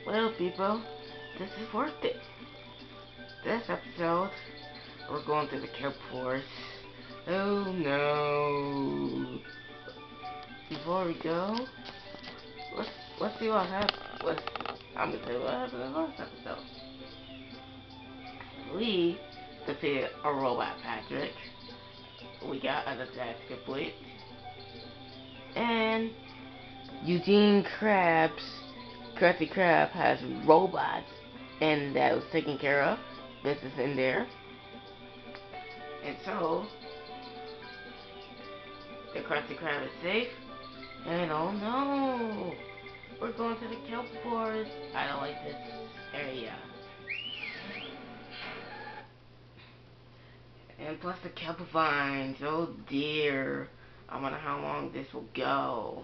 Well, people, this is worth it. This episode, we're going to the kelp forest. Oh no! Before we go, let's let's see what happened. Let's I'm gonna tell you what happened in the last episode. We defeated a robot, Patrick. We got an attack complete, and Eugene Krusty Krab has robots, and that was taken care of. This is in there, and so the Krusty Krab is safe. And oh no, we're going to the kelp forest. I don't like this area. And plus the kelp vines. Oh dear. I wonder how long this will go.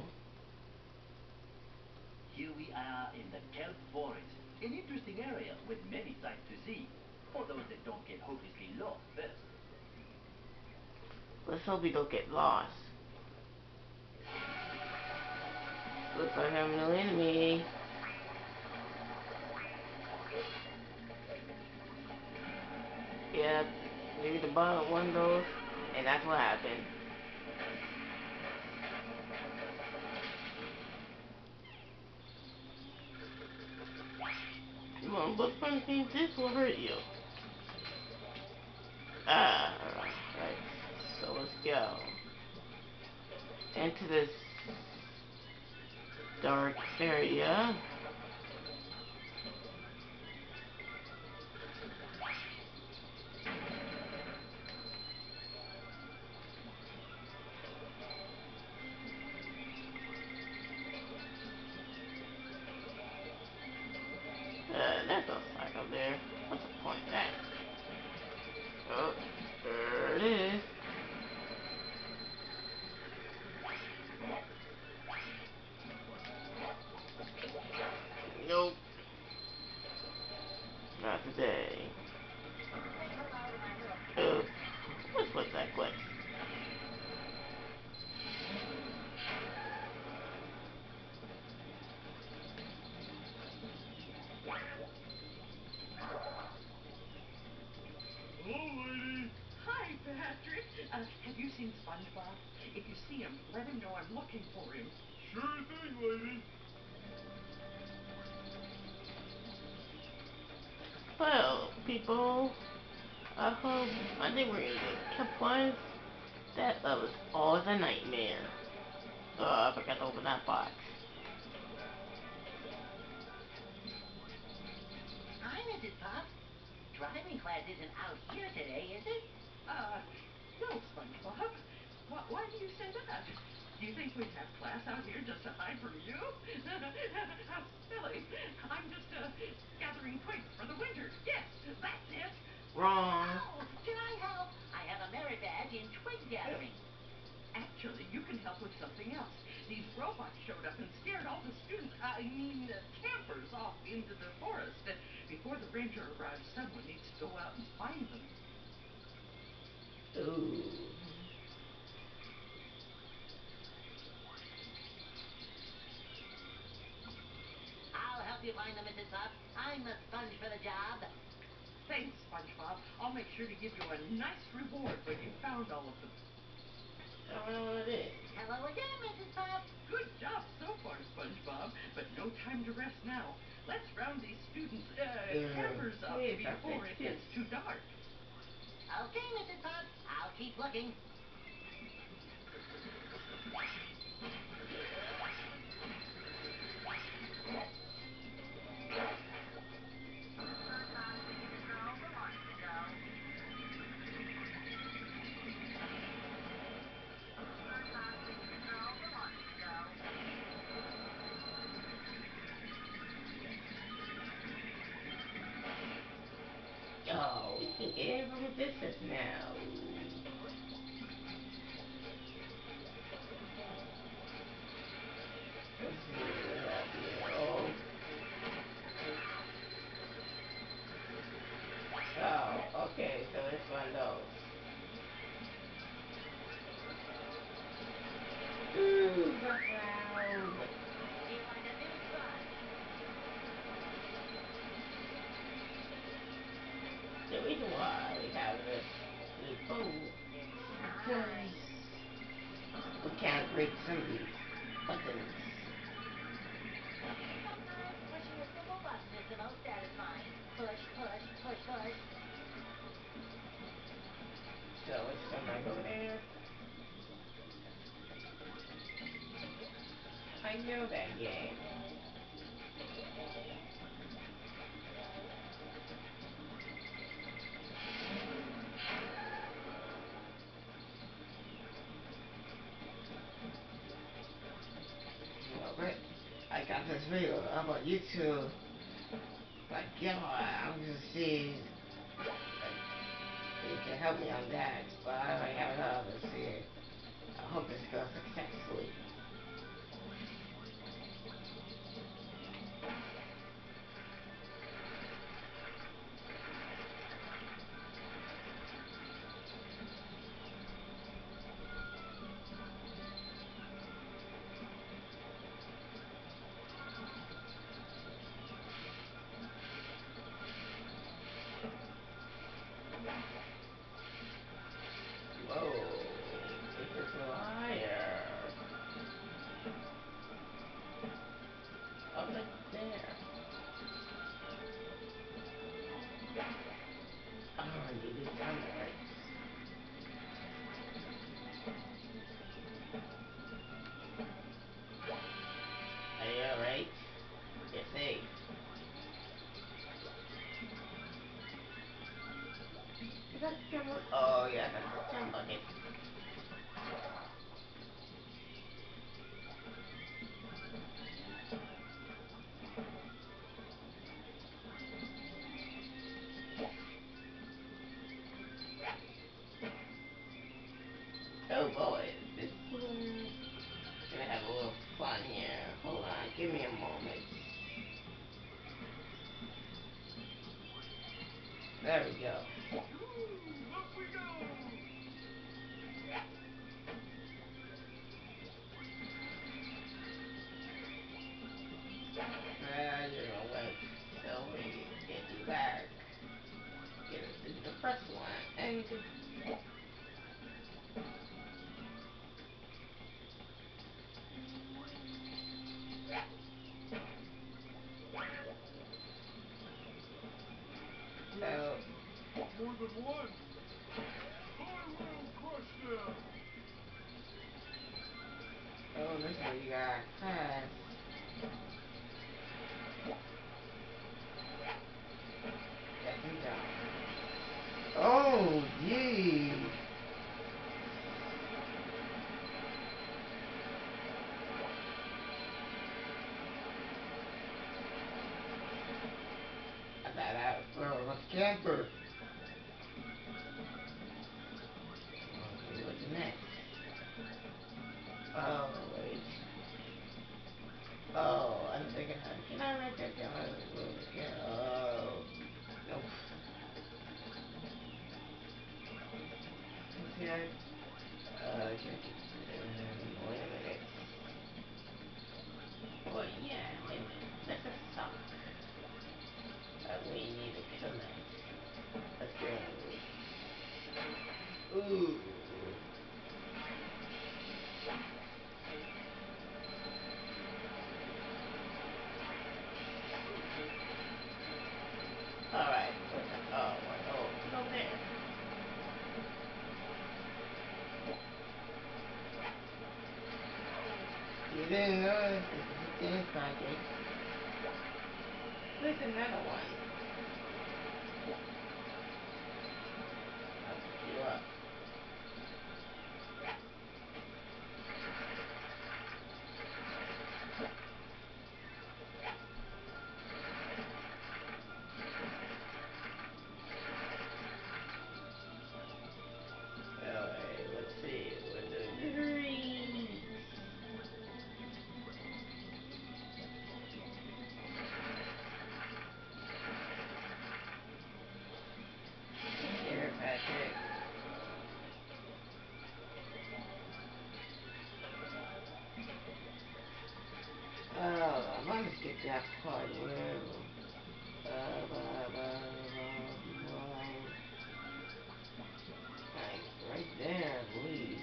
Here we are in the kelp forest, an interesting area with many sights to see, for those that don't get hopelessly lost first. Let's hope we don't get lost. Looks like I have no enemy. Yep, maybe the bottom one of those, and that's what happened. Come on, what funny thing this will hurt you? Ah, right. So let's go into this dark area. That doesn't like up there. What's the point of that? Oh, there it is. Nope, not today. Oh, let's put that quick. Hello, lady. Hi, Patrick. Have you seen SpongeBob? If you see him, let him know I'm looking for him. Sure thing, lady. Well, people, I think we're gonna get kept quiet. That was always a nightmare. I forgot to open that box. Hi, Mrs. Pop. Driving class isn't out here today, is it? Uh, no, SpongeBob. Why do you say that? Do you think we'd have class out here just to hide from you? How silly. I'm just, gathering twigs for the winter. Yes, that's it. Wrong. Oh, can I help? I have a merit badge in twig gathering. Actually, you can help with something else. These robots showed up and scared all the students, campers off into the forest. Before the ranger arrives, someone needs to go out and find them. Ooh. I'll help you find them, Mrs. Pop. I'm the sponge for the job. Thanks, SpongeBob. I'll make sure to give you a nice reward when you've found all of them. I don't know what it is. Hello again, Mrs. Pop. Good job so far, SpongeBob, but no time to rest now. Let's round these students, campers up Hey, before it gets too dark. Okay, Mrs. Pop. I'll keep looking. Oh, we can get in from a distance now. Let's see what we have here. Oh, okay, so it's one of those. Ooh, the cloud. Feel like a new sponge. Oh, It's please. time. We can't reach some buttons. Sometimes pushing a simple button is the most satisfying. Push, push, push, push. So let's come back over there. I know that game. Well, but I got this video up on YouTube. Like, yeah, I'm just see. Like, you can help me on that, but I already have it up. Let's see. I hope this goes successfully. Whoa, it's just a little higher. Up like there. Oh, you did something right. Are you alright? You're safe. Is that the jump bucket? Oh, yeah, that's the jump bucket. Oh boy, this one. Gonna have a little fun here. Hold on, give me a moment. There we go. Up we go! You're gonna wait till we get you back. Get it to the first one and so. More than one! I will crush them! Oh, this is where you got fast. Get some jump. Oh, gee. I thought that was a camper. Okay, what's next? Oh, wait. Oh, I'm thinking, can I make that down a little bit? Yeah. Oh, nope. See, wait a minute. Well, yeah, wait a minute. That's a sock. We need to connect. Let's go. Ooh. Alright. Oh, what? Oh, no there. You didn't notice this is a dance project. There's another one. I'll pick you up. Alright, let's see. We're doing great. Here, Patrick. Let's get that part where. I right there, I believe.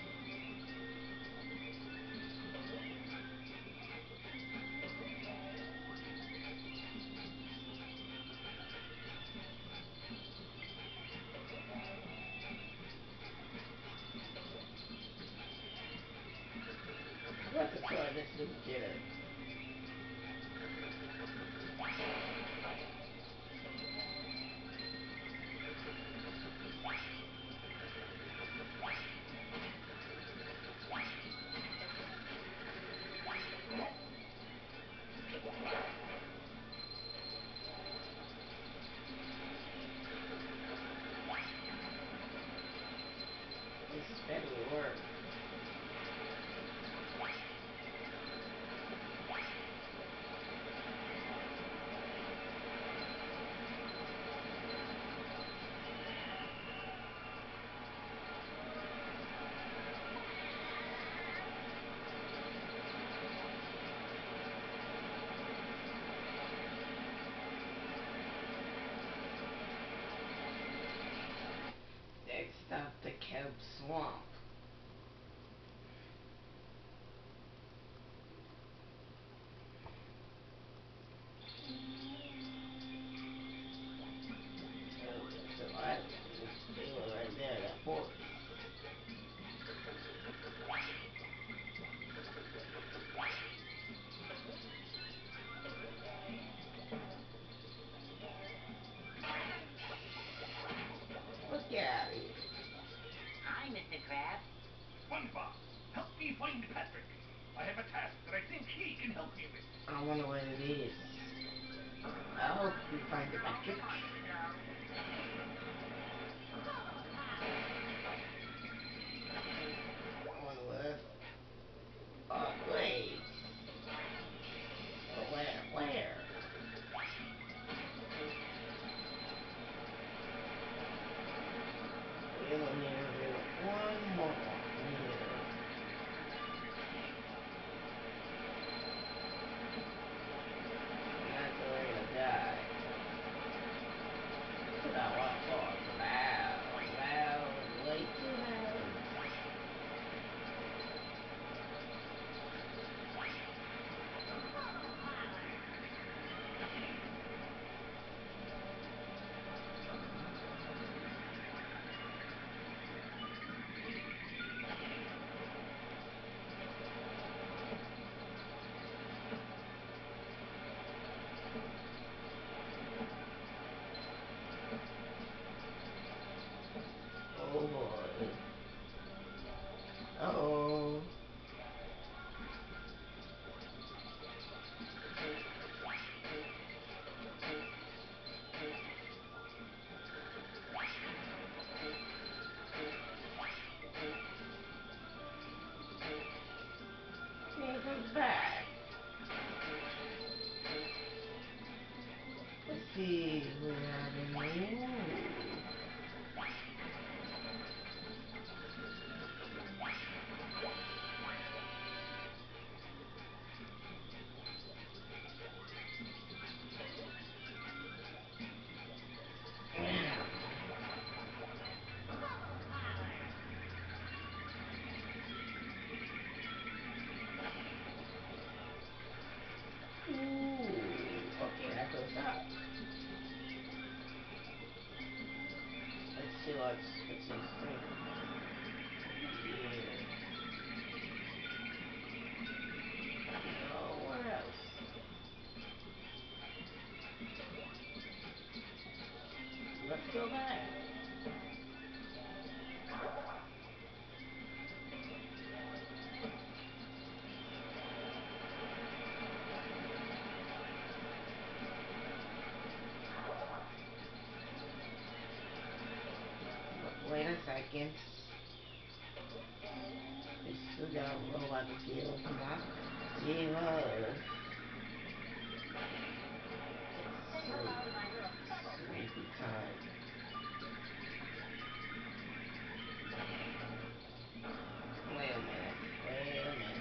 Let's try this together. This better work. Next up, the kelp swamp. So I they were right there, that forest. Look at it. Hi, Mr. Krabs. SpongeBob, help me find Patrick. I have a task that I think he can help me with. I wonder what it is. I hope we find the Patrick. I wonder what. Oh, wait. Oh, where? We only need to do one more meter. That's where we're gonna die. Look at what for? Loud, way too loud. Oh boy. Uh-oh. He comes back. Let's see what happened. Ooh. Okay, that goes up. Let's see what's in front. Here. Nowhere else. Let's go back. Wait a second. We still got a robot to give us, not give us. It's sleepy time. Wait a minute.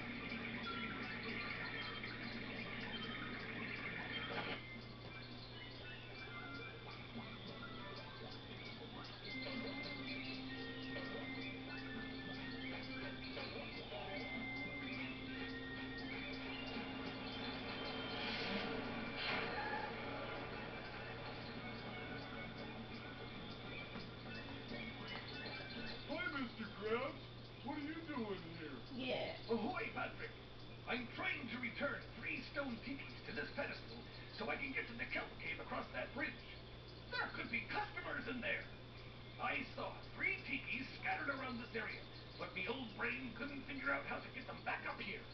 to this pedestal so I can get to the kelp cave across that bridge. There could be customers in there. I saw 3 tikis scattered around this area, but me old brain couldn't figure out how to get them back up here.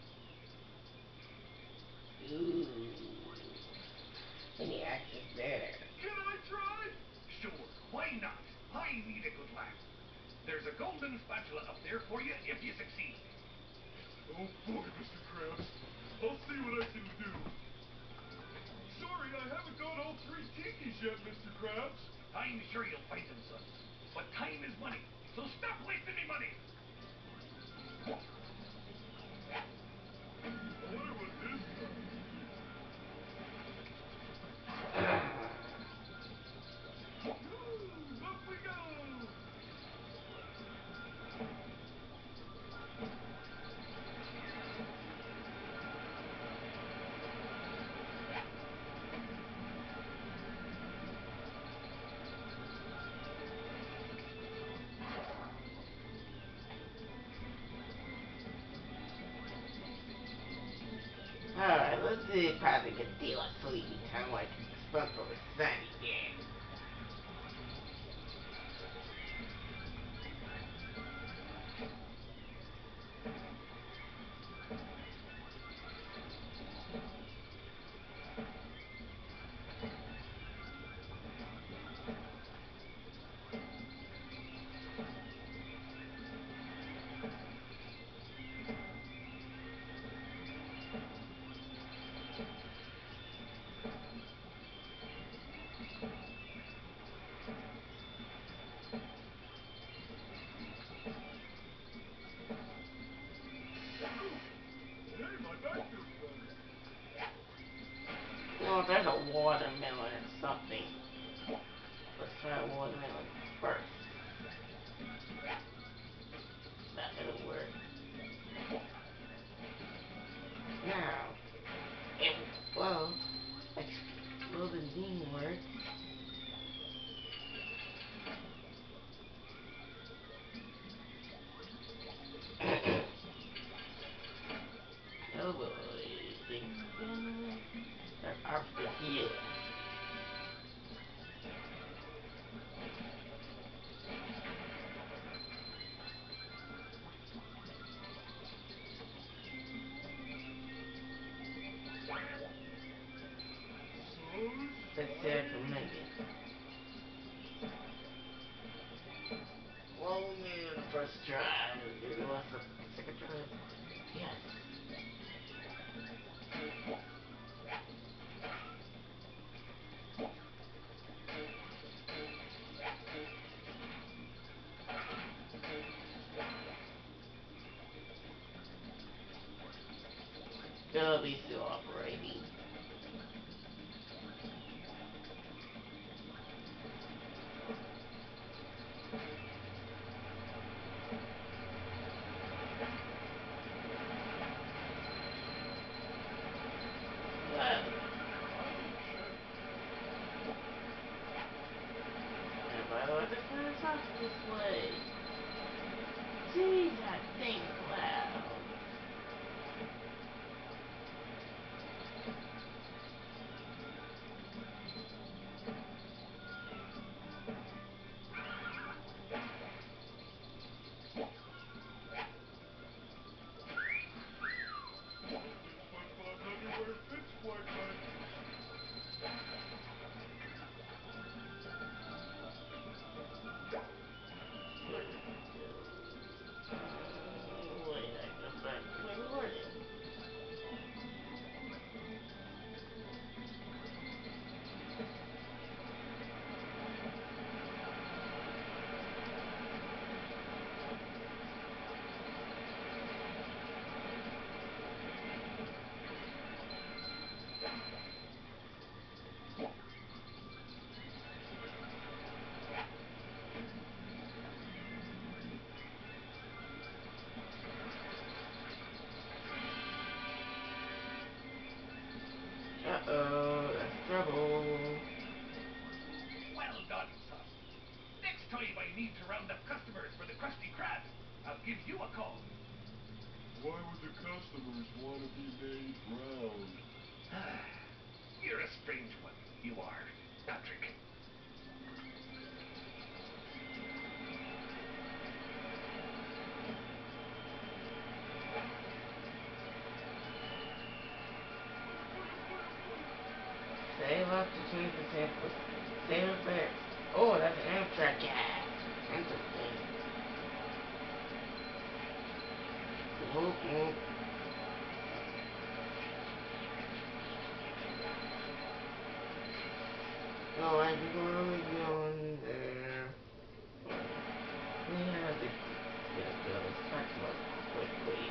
Ooh. Any access there? Can I try? Sure, why not? I need a good laugh. There's a golden spatula up there for you if you succeed. Oh boy, Mr. Krabs. I'll see what I can do. Sorry, I haven't got all 3 tikis yet, Mr. Krabs. I'm sure you'll find them, son. But time is money, so stop wasting me money. I wonder what this time. Woo, up we go! Alright, let's see if Patrick can deal with sleepy time like SpongeBob is sunny again. Hey, my back feels better. Well, there's a watermelon or something. Let's try a watermelon first. That it'll work. Now, it well, exploding didn't work. Oh boy, that obstacle healing. So Let's say it for a minute. Well, we made it the first try. It was the second try. Yes. It'll be still operating. Well, and by the way, the car's off this way. Jeez, that thing's loud. hopefully SpongeBob's underwear fits quite right. You are Patrick. Save up to 20%. Save up there. Oh, that's an Amtrak gas. Interesting. Whoop, whoop. Oh, I'm going on there. We have to get a bit of a spectrum quickly.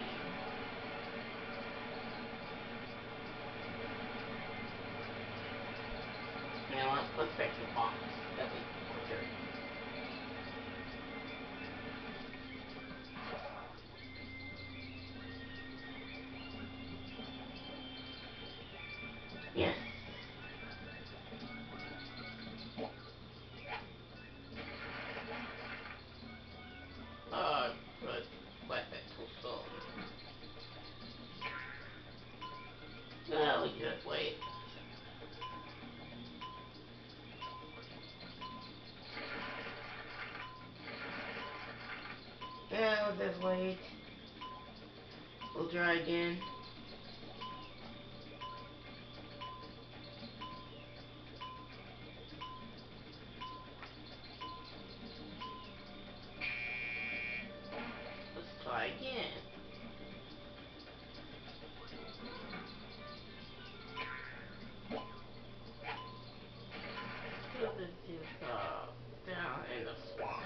You know what? Let's fix the box. That'll be quicker. Yes. Good. Went that too soon. No, we just wait. Yeah, we'll just wait. We'll try again. Let's try again. So this is down in the swamp.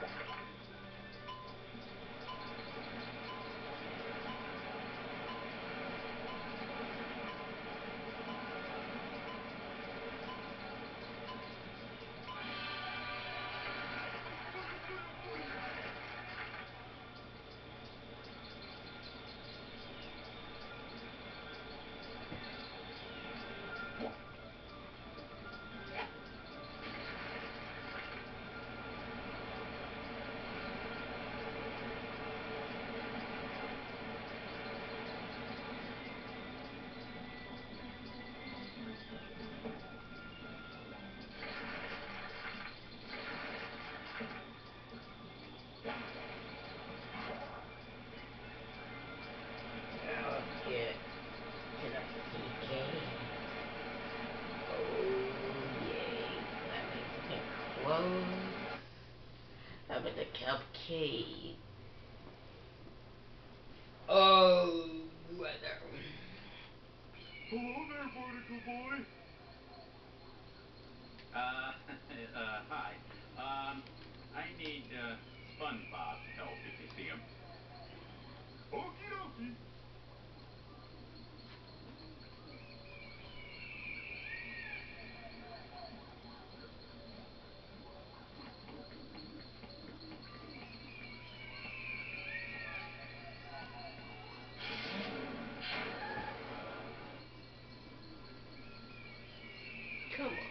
Now let's get to the CK. Oh yay. That means we can close up at the kelp cave. Oh, weather. Hello there, barnacle boy. Hi. I need, SpongeBob's help if you see him. Okie dokie. Come on.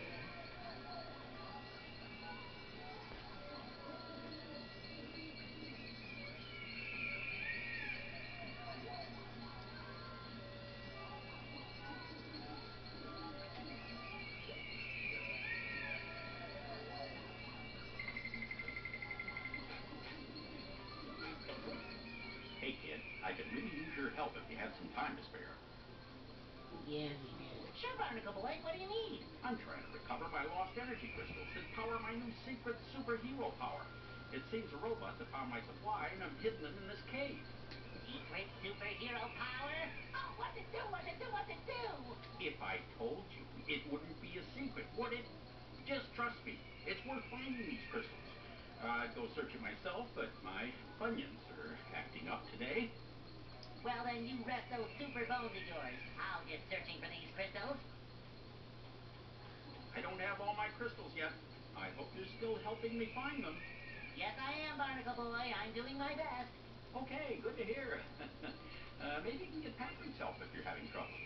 Hey, kid, I could really use your help if you had some time to spare. Yes, he did. Sure, Barnacle Boy, what do you need? I'm trying to recover my lost energy crystals that power my new secret superhero power. It seems the robots have found my supply and have hidden them in this cave. Secret superhero power? Oh, what's it do? What's it do? What's it do? If I told you, it wouldn't be a secret, would it? Just trust me. It's worth finding these crystals. I'd go search it myself, but my bunions are acting up today. Well, then you rest those super bones of yours. I'll get searching for these crystals. I don't have all my crystals yet. I hope you're still helping me find them. Yes, I am, Barnacle Boy. I'm doing my best. Okay, good to hear. Maybe you can get Patrick's help if you're having trouble.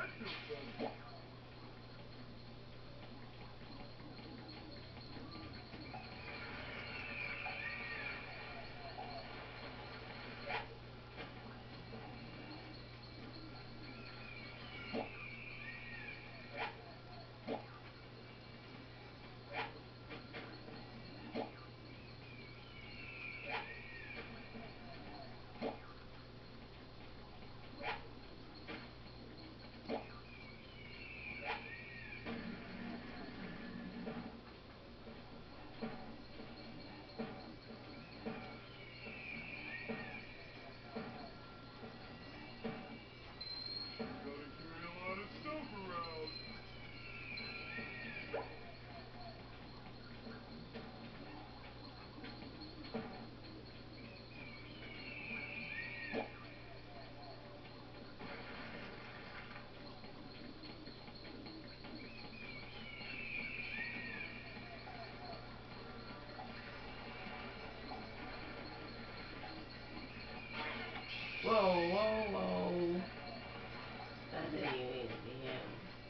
feels better. Whoa, whoa, whoa. That didn't even need to be him.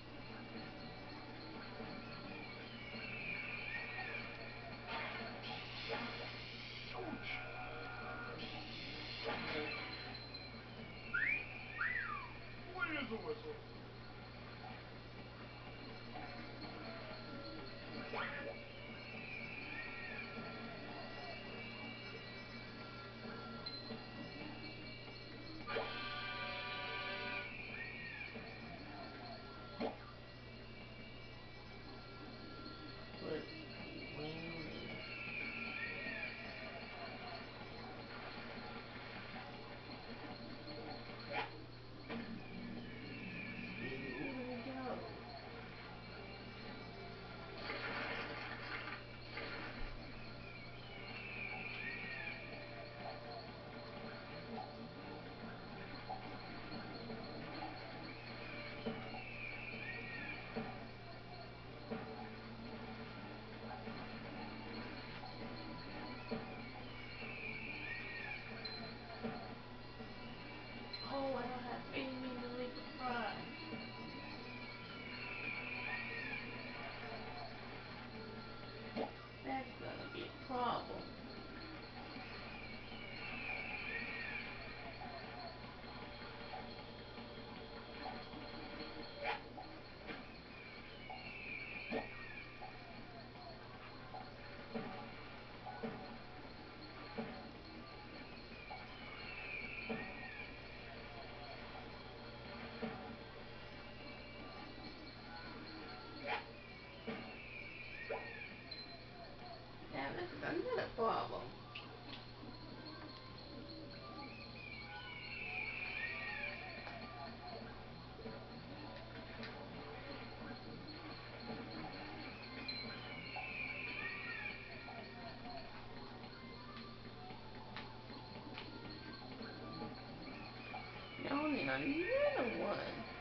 Where's the whistle? But when... Here we go. Oh, I don't have any means to make a fry. That's gonna be a problem. Now this is another problem. Now I need another one.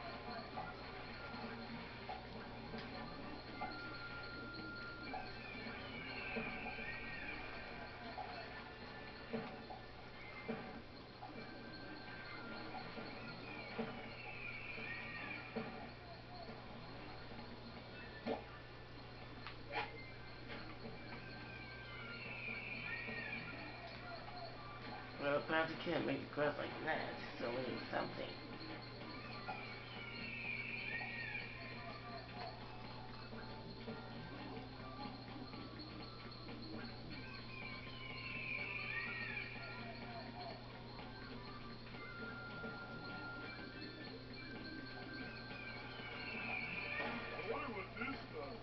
Well, perhaps you can't make the crust like that, so we need something. I wonder what this does.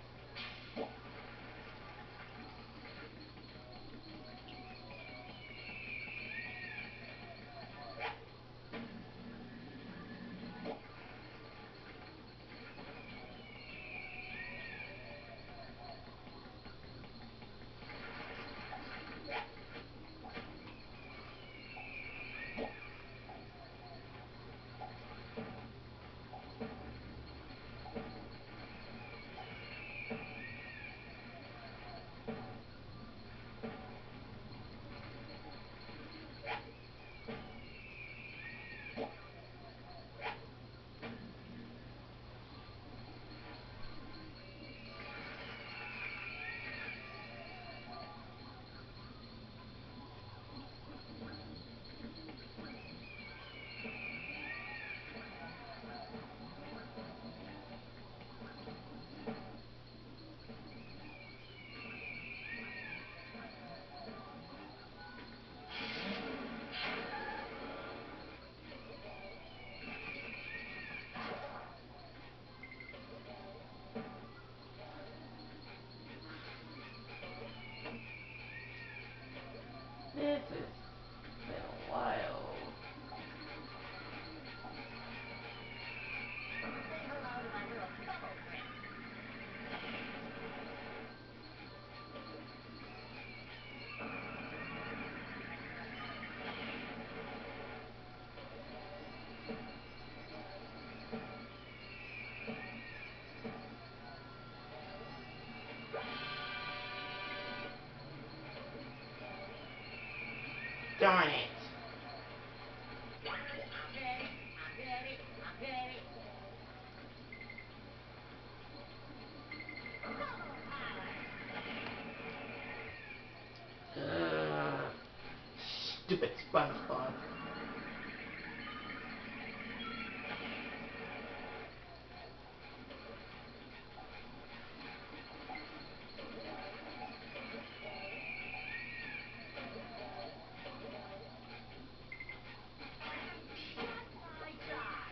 Darn it. I'm ready. I'm ready. I'm ready. Double power. Ugh. Stupid SpongeBob. My shot.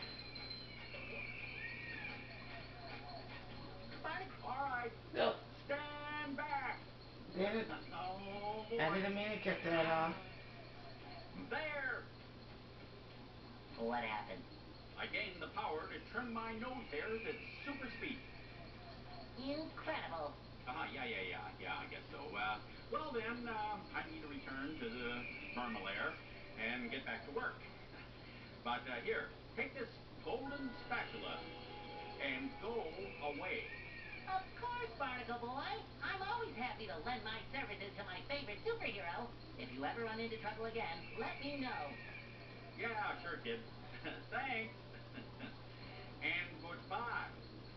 Barney, All right, No. stand back. Didn't, Oh I boy. didn't mean to cut that off. There. What happened? I gained the power to trim my nose hairs at super speed. Incredible. Yeah, I guess so. Well then, I need to return to the Vermalair and get back to work. But here, take this golden spatula and go away. Of course, Barnacle Boy. I'm always happy to lend my services to my favorite superhero. If you ever run into trouble again, let me know. Yeah, sure, kid. Thanks. And goodbye.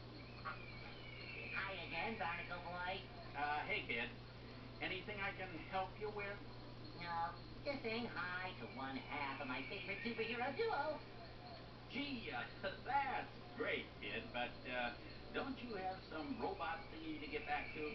Hi again, Barnacle Boy. Hey, kid. Anything I can help you with? No, just saying hi to one half of my favorite superhero duo. Gee, that's great, kid. But don't you have some robot thingy to get back to?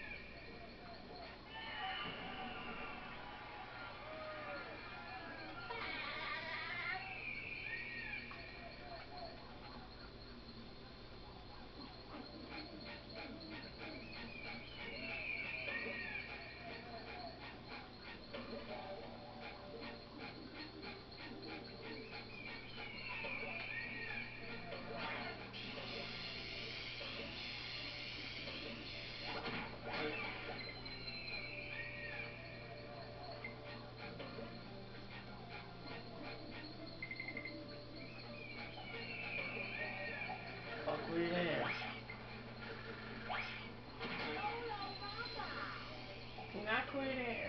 Oh, quit there. Not quit there.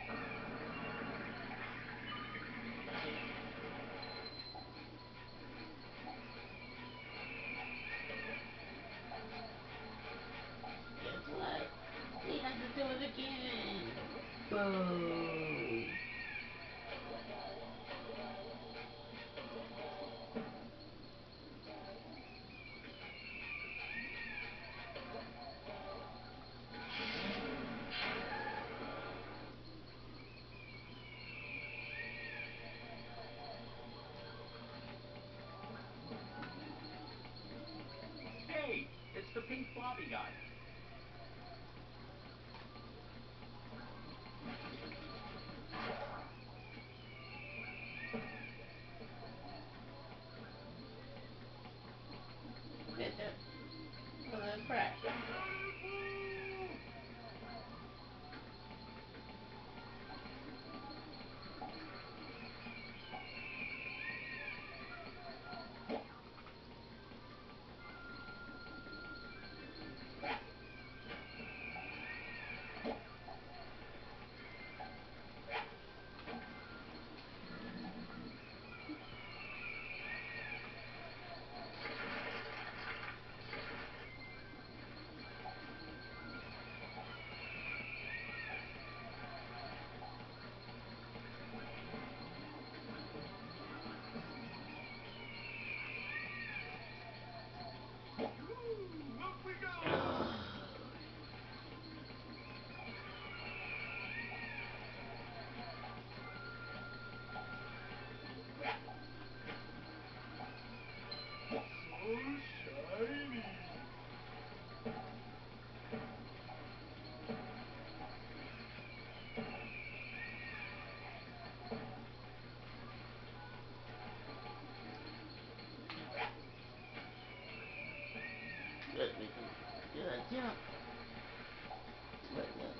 Guess what? We have to do it again. Boom. Hey, it's the pink blobby guy. Get that. Oh, the crap. Ooh, up we go. So shiny. Good, we can do a jump. Look, look.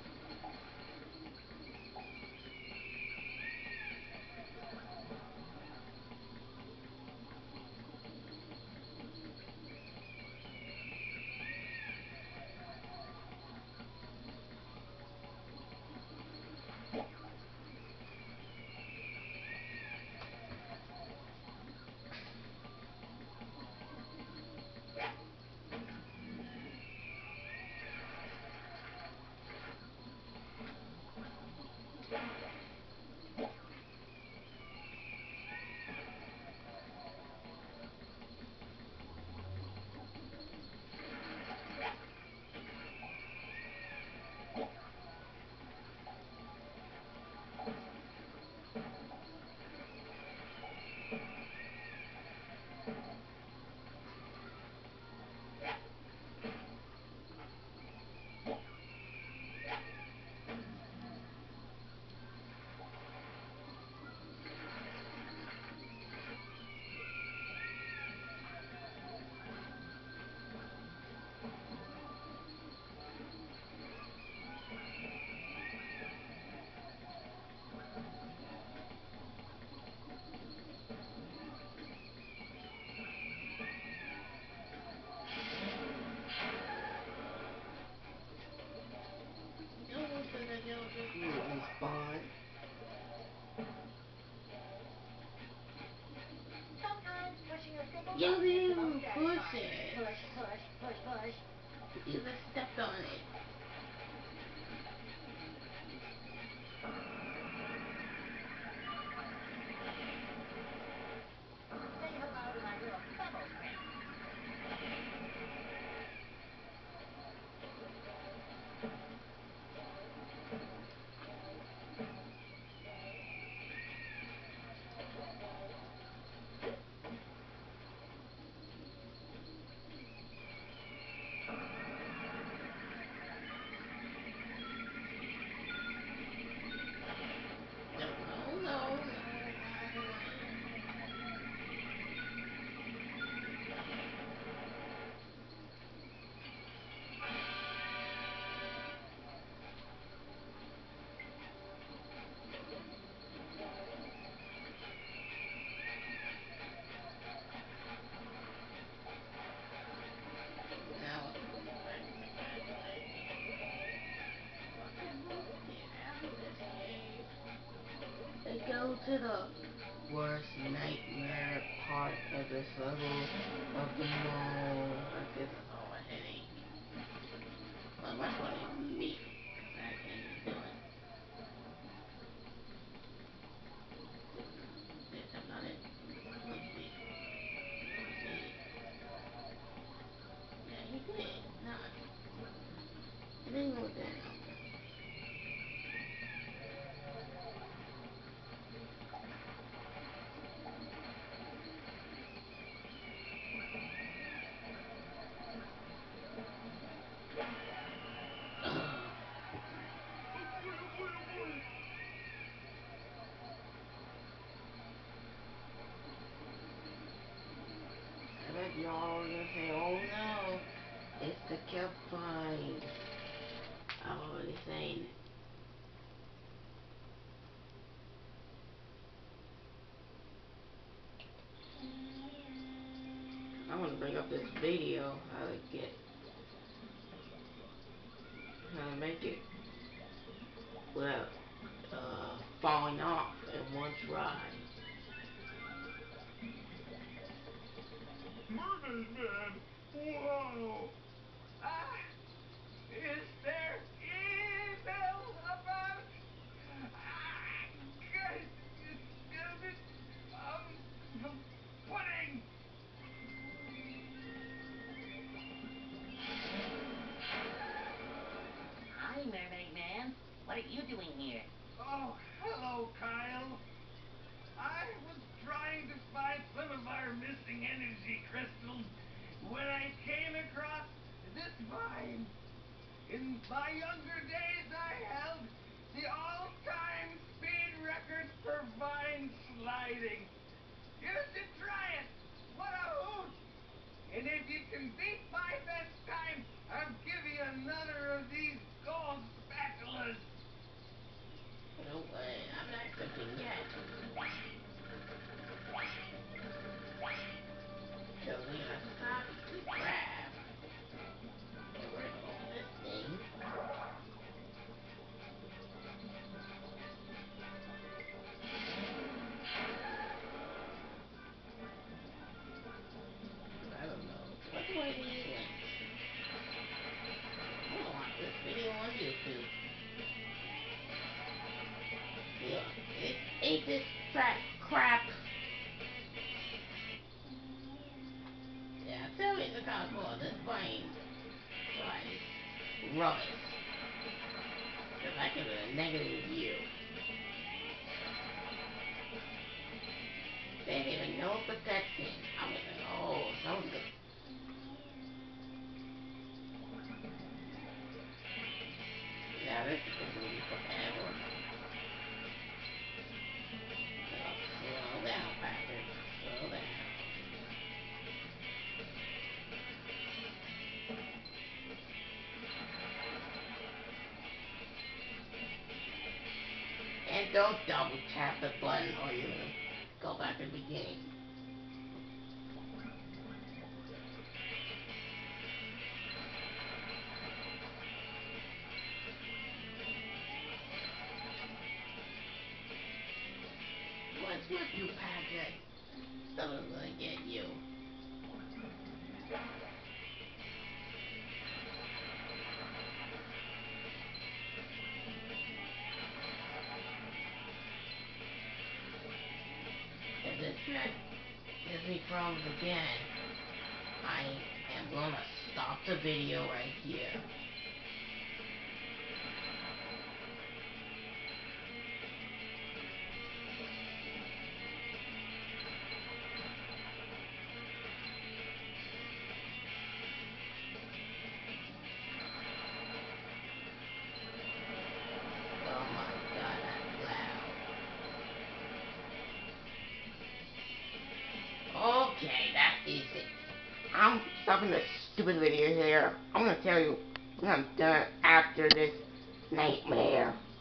You push it. Push, push, push, push. You just stepped on it. Say hello to my little bubble friend. No, no, no, no. Now, they go to the worst nightmare part of this level of the mall. Like this is all a headache. Well, much more than me, because I can't even do it. Yes, I've done it. Let's see. Let's see. Yeah, he did. No. He didn't go down. I bet y'all are gonna say, oh no, it's the kelp vine. I'm already saying it. I'm gonna bring up this video how to make it without falling off in one try. Mermaid Man! Wow! Ah! Is there evil about? Ah! Good! Pudding! Hi, Mermaid Man. What are you doing here? Oh, hello, Kyle. I was trying to find some of our missing energy crystals when I came across this vine. In my younger days, I held the all-time speed record for vine sliding. You should try it. What a hoot! And if you can beat my best time, I'll give you another of these gold spatulas. No way, I'm not cooking yet. So we're gonna stop the crab. And we're gonna open this thing. I don't know. What do I need? I don't want this video on YouTube. Look, ain't this fat crap? Yeah, tell me the cosmo this vine like rubbish. Cause I give it a negative review. They ain't even no protection. I was like, oh, sounds good. Now this is gonna be forever. Slow down, Patrick. Slow down. And don't double tap the button or you're gonna go back to the beginning. What's with you, Patrick? Someone's gonna get you. from the beginning, I am gonna stop the video right here. Oh my god, that's loud. Okay, that is it. I'm stopping the stupid video here. I'm gonna tell you when I'm done after this nightmare.